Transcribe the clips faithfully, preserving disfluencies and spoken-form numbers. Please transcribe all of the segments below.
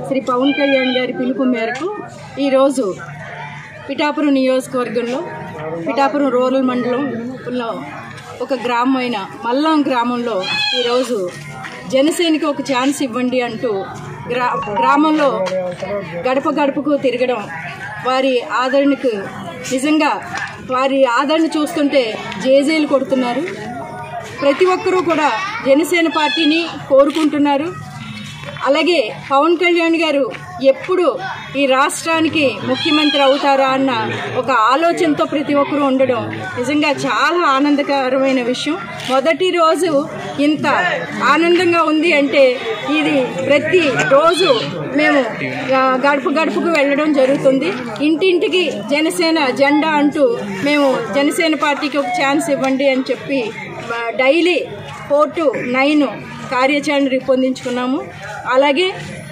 శ్రీ పవన్ కళ్యాణ్ గారి పిలుపు మేరకు ఈరోజు పిఠాపురం నియోజకవర్గంలో పిఠాపురం రూరల్ మండలంలో ఒక గ్రామమైన మల్లాం గ్రామంలో ఈరోజు జనసేనకి ఒక ఛాన్స్ ఇవ్వండి అంటూ గ్రా గ్రామంలో గడప గడపకు తిరగడం, వారి ఆదరణకు నిజంగా వారి ఆదరణ చూస్తుంటే జేజేలు కొడుతున్నారు. ప్రతి ఒక్కరూ కూడా జనసేన పార్టీని కోరుకుంటున్నారు. అలాగే పవన్ కళ్యాణ్ గారు ఎప్పుడు ఈ రాష్ట్రానికి ముఖ్యమంత్రి అవుతారా అన్న ఒక ఆలోచనతో ప్రతి ఒక్కరూ ఉండడం నిజంగా చాలా ఆనందకరమైన విషయం. మొదటి రోజు ఇంత ఆనందంగా ఉంది అంటే ఇది ప్రతి రోజు మేము గడప గడపకు వెళ్ళడం జరుగుతుంది. ఇంటింటికి జనసేన జెండా అంటూ మేము జనసేన పార్టీకి ఒక ఛాన్స్ ఇవ్వండి అని చెప్పి డైలీ ఫోర్ టు నైన్ కార్యాచరణ రూపొందించుకున్నాము. అలాగే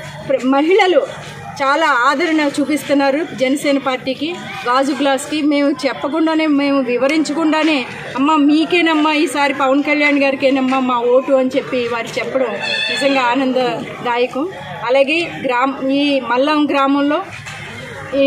మహిళలు చాలా ఆదరణ చూపిస్తున్నారు జనసేన పార్టీకి. గాజు గ్లాస్కి మేము చెప్పకుండానే మేము వివరించకుండానే అమ్మ మీకేనమ్మా ఈసారి పవన్ కళ్యాణ్ గారికేనమ్మా మా ఓటు అని చెప్పి వారు చెప్పడం నిజంగా ఆనందదాయకం. అలాగే గ్రామ ఈ మల్లాం గ్రామంలో ఈ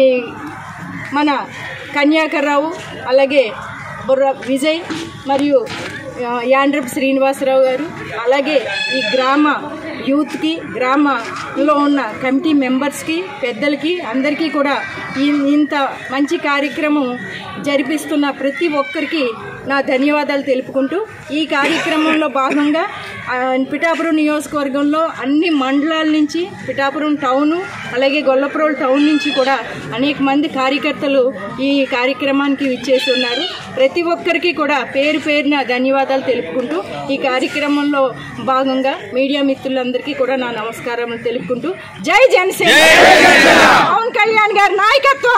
మన కన్యాకర్రావు, అలాగే బుర్ర విజయ్ మరియు యాండ్రప్ శ్రీనివాసరావు గారు, అలాగే ఈ గ్రామ యూత్కి, గ్రామంలో ఉన్న కమిటీ మెంబర్స్కి, పెద్దలకి అందరికీ కూడా ఇంత మంచి కార్యక్రమం జరిపిస్తున్న ప్రతి ఒక్కరికి నా ధన్యవాదాలు తెలుపుకుంటూ, ఈ కార్యక్రమంలో భాగంగా పిఠాపురం నియోజకవర్గంలో అన్ని మండలాల నుంచి, పిఠాపురం టౌను అలాగే గొల్లప్రోలు టౌన్ నుంచి కూడా అనేక మంది కార్యకర్తలు ఈ కార్యక్రమానికి విచ్చేసి ఉన్నారు. ప్రతి ఒక్కరికి కూడా పేరు పేరున ధన్యవాదాలు తెలుపుకుంటూ, ఈ కార్యక్రమంలో భాగంగా మీడియా మిత్రులందరికీ కూడా నా నమస్కారం తెలుపుకుంటూ, జై జనసేన, పవన్ కళ్యాణ్ గారి నాయకత్వం.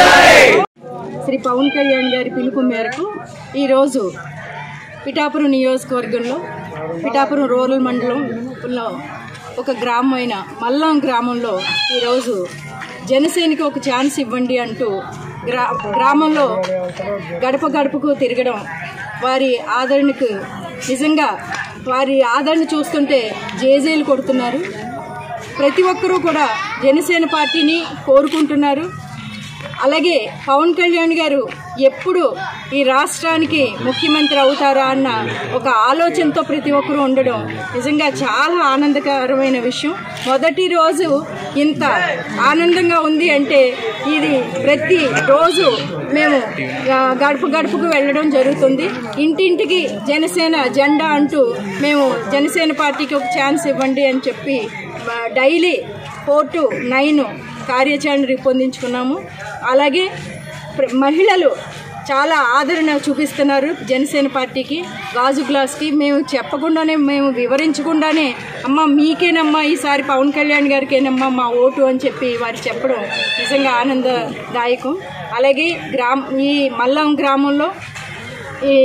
శ్రీ పవన్ కళ్యాణ్ గారి పిలుపు మేరకు ఈరోజు పిఠాపురం నియోజకవర్గంలో పిఠాపురం రూరల్ మండలంలో ఒక గ్రామమైన మల్లాం గ్రామంలో ఈరోజు జనసేనకి ఒక ఛాన్స్ ఇవ్వండి అంటూ గ్రా గ్రామంలో గడప గడపకు తిరగడం, వారి ఆదరణకు నిజంగా వారి ఆదరణ చూస్తుంటే జేజేలు కొడుతున్నారు. ప్రతి ఒక్కరూ కూడా జనసేన పార్టీని కోరుకుంటున్నారు. అలాగే పవన్ కళ్యాణ్ గారు ఎప్పుడు ఈ రాష్ట్రానికి ముఖ్యమంత్రి అవుతారా అన్న ఒక ఆలోచనతో ప్రతి ఒక్కరూ ఉండడం నిజంగా చాలా ఆనందకరమైన విషయం. మొదటి రోజు ఇంత ఆనందంగా ఉంది అంటే ఇది ప్రతి రోజు మేము గడప గడపకు వెళ్ళడం జరుగుతుంది. ఇంటింటికి జనసేన జెండా అంటూ మేము జనసేన పార్టీకి ఒక ఛాన్స్ ఇవ్వండి అని చెప్పి డైలీ ఫోర్ టు నైన్ కార్యాచరణ రూపొందించుకున్నాము. అలాగే మహిళలు చాలా ఆదరణ చూపిస్తున్నారు జనసేన పార్టీకి. గాజు గ్లాస్కి మేము చెప్పకుండానే మేము వివరించకుండానే అమ్మ మీకేనమ్మా ఈసారి పవన్ కళ్యాణ్ గారికేనమ్మా మా ఓటు అని చెప్పి వారు చెప్పడం నిజంగా ఆనందదాయకం. అలాగే గ్రామ ఈ మల్లాం గ్రామంలో ఈ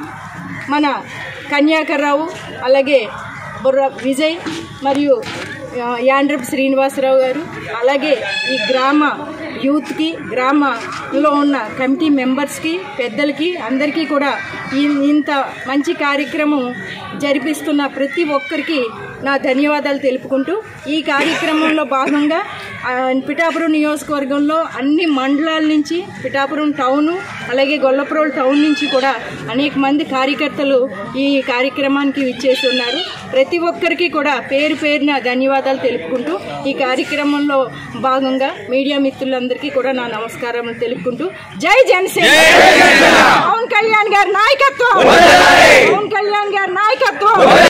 మన కన్యాకర్రావు, అలాగే బుర్ర విజయ్ మరియు యాండ్రప్ శ్రీనివాసరావు గారు, అలాగే ఈ గ్రామ యూత్కి, గ్రామంలో ఉన్న కమిటీ మెంబర్స్కి, పెద్దలకి అందరికీ కూడా ఇంత మంచి కార్యక్రమం జరిపిస్తున్న ప్రతి ఒక్కరికి నా ధన్యవాదాలు తెలుపుకుంటూ, ఈ కార్యక్రమంలో భాగంగా పిఠాపురం నియోజకవర్గంలో అన్ని మండలాల నుంచి, పిఠాపురం టౌను అలాగే గొల్లప్రోలు టౌన్ నుంచి కూడా అనేక మంది కార్యకర్తలు ఈ కార్యక్రమానికి విచ్చేసి ఉన్నారు. ప్రతి ఒక్కరికి కూడా పేరు పేరున ధన్యవాదాలు తెలుపుకుంటూ, ఈ కార్యక్రమంలో భాగంగా మీడియా మిత్రులందరికీ కూడా నా నమస్కారం తెలుపుకుంటూ, జై జనసేన, పవన్ కళ్యాణ్ గారి నాయకత్వం, పవన్ కళ్యాణ్ గారి నాయకత్వం.